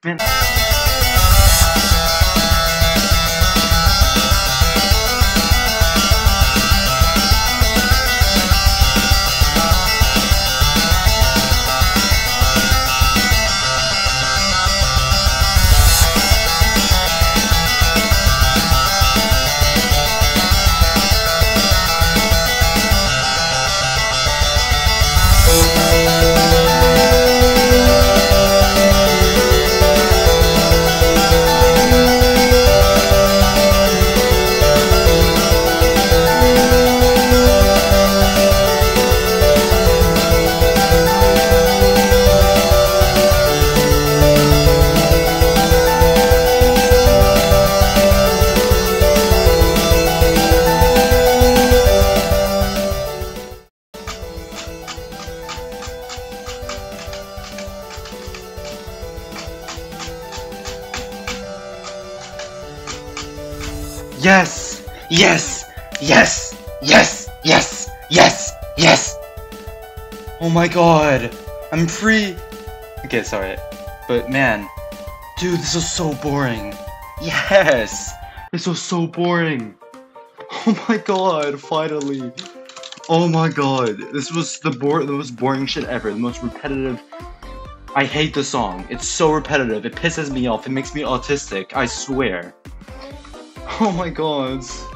Man. Yes! Yes! Yes! Yes! Yes! Yes! Yes! Oh my god! I'm free! Okay, sorry. But man, dude, this was so boring. Yes! This was so boring. Oh my god, finally. Oh my god. This was the most boring shit ever. The most repetitive. I hate the song. It's so repetitive. It pisses me off. It makes me autistic. I swear. Oh my god.